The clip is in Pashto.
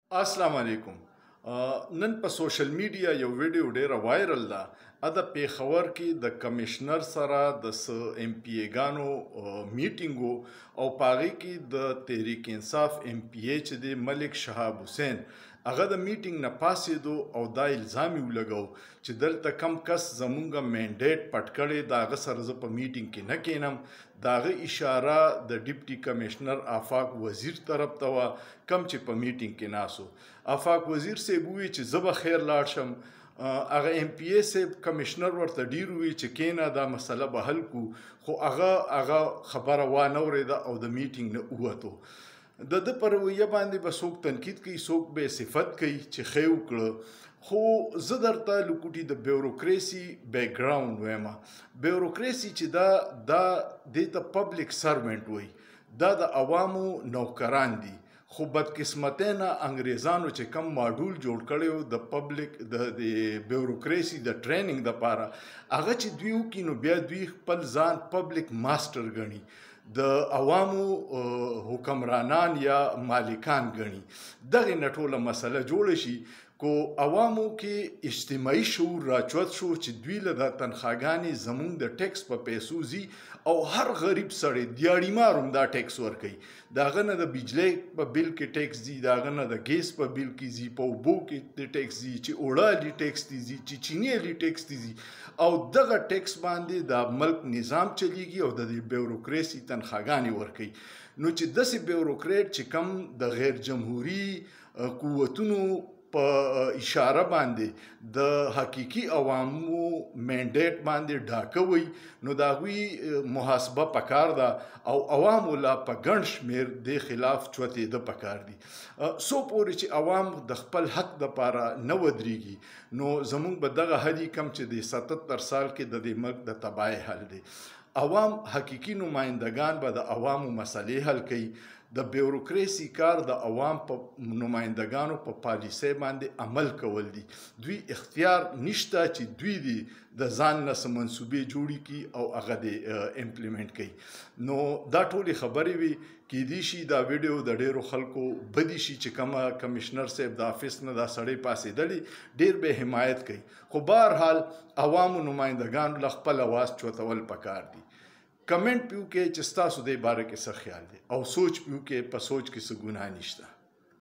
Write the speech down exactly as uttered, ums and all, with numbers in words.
السلام علیکم. نن په سوشل میډیا یو ویډیو ډیره وایرل ده. ا د پیښور کې د کمشنر سره د س ایم پی ایګانو میټینګ او پاغي کې د تحریک انصاف ایم پی ای چې د ملک شهاب حسین هغه د میټینګ نه پاسېدو او دا الزام یې ولګو چې دلته کم کس زمونږ منډیټ پټ کړی د هغه سره زه په میټینګ کې نه کینم. د هغه اشاره د ډیپټي کمشنر آفاق وزیر طرف ته وه کم چې په میټینګ کې ناسو. آفاق وزیر صاحب وویل چې زه به خیر لاړ شم. هغه ایم پی ای صاحب کمشنر ورته ډیر وویل چې کینه دا مسله به حل کو، خو هغه هغه خبره وانه اورېده او د میټینګ نه ووتو. د ده په رویه باندې به څوک تنقید کوي، څوک به صفت کوي چې ښه وکړه. خو زه درته لکوټي د بیوروکریسي بیکګراوند وایم. بیوروکریسي چې دا دا دې ته پبلک سروینټ وایي، دا د عوامو نوکران دي. خو بدقسمتۍ نه انګریزانو چې کم ماډول جوړ کړی و د پبلک د بیوروکریسي د ټریننګ دپاره، هغه چې دوی وکړي نو بیا دوی خپل ځان پبلک ماسټر ګڼي، د عوامو حکمرانان یا مالکان ګڼي. دغې نه ټوله مسله جوړه شي. کو عوامو کې اجتماعي شعور راچوت شو چې دوی له دا تنخواګانې زمونږ د ټیکس په پیسو ځي او هر غریب سړی دیاړیمار هم دا ټیکس ورکوي. د هغه نه د بجلی په بل کې ټیکس ځي، د هغه نه د ګیس په بل کې ځي، په اوبو کې د ټیکس ځي، چې اوړه علي ټیکس تی ځي، چې چینی علي ټیکس تی ځي، او دغه ټیکس باندې د ملک نظام چلیږي او د بیوروکریسي تنخواګانې ورکوي. نو چې داسې بیوروکریټ چې کم د غیر جمهوري قوتونو په اشاره باندې د حقیقي عوامو منډیټ باندې ډاکه وي، نو د هغوی محاسبه پکار ده او عوامو لا په ګڼ شمېر د خلاف چوتېده پکار دي. څو پورې چې عوام د خپل حق دپاره نه ودرېږي نو زمونږ به دغه حدي کم چې د ستتر سال کې د دې ملک د تباهۍ حل دی. عوام حقیقي نمایندگان به د عوامو مسلې حل کوي. د بیوروکریسي کار د عوام په نمایندگانو په پالیسۍ باندې عمل کول دي. دوی اختیار نشته چې دوی دي د ځان نه څه منصوبې جوړې کړي او هغه دې امپلیمنټ کوي. نو دا ټولې خبرې وي. کیدی شي دا ویډیو د ډیرو خلکو بدی شي چې کومه کمشنر صاحب د آفس نه دا سړی پاسېدلی ډیر به حمایت کوي، خو بهرحال عوامو نمایندگانو له خپل اواز چوتول پکار دي. کمنټ پیو کې چې ستاسو دې باره کې څه خیال دی او سوچ پیو کې په سوچ کې څه ګناه نشته.